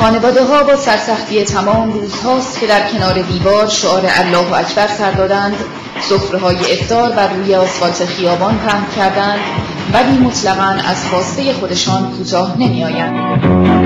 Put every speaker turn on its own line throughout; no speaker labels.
خانواده‌ها با سرسختی تمام روزهاست که در کنار دیوار شعار الله اکبر سر دادند، سفره‌های افطار بر روی آسفالت خیابان پهن کردند، ولی مطلقاً از خواسته خودشان کوتاه نمی‌آیند.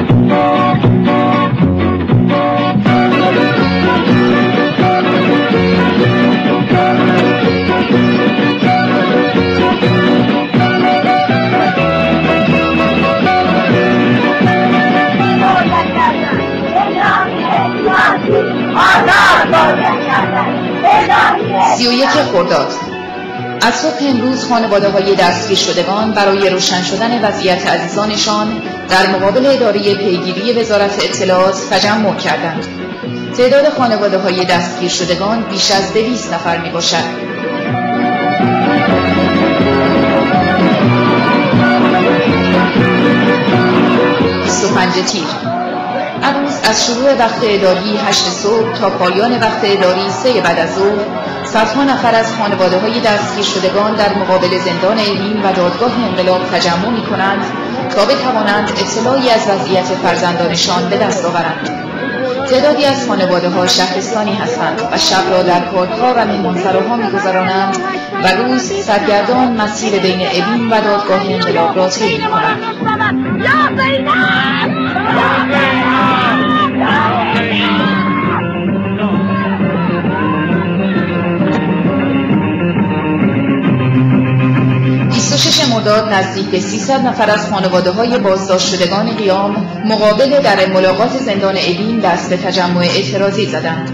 سی خرداد از صبح امروز خانواده‌های دستگیر شدگان برای روشن شدن وضعیت عزیزانشان در مقابل اداره پیگیری وزارت اطلاعات تجمع کردند. تعداد خانواده‌های دستگیر شدگان بیش از 200 نفر می‌باشد. 25 تیر عروض از شروع وقت اداری 8 صبح تا پایان وقت اداری 3 بعد از ظهر، صدها نفر از خانواده‌های دستگیر شدگان در مقابل زندان اوین و دادگاه انقلاب تجمع می‌کنند تا بتوانند اطلاعی از وضعیت فرزندانشان به دست آورند. تعدادی از خانواده‌ها شهرستانی هستند و شب را در پارک‌ها و مهمانسراها می‌گذرانند و روز سرگردان مسیر بین اوین و دادگاه انقلاب را طی می‌کنند. 26 مرداد نزدیک به 300 نفر از خانواده‌های بازداشت شدگان قیام مقابل در ملاقات زندان اوین دست به تجمع اعتراضی زدند.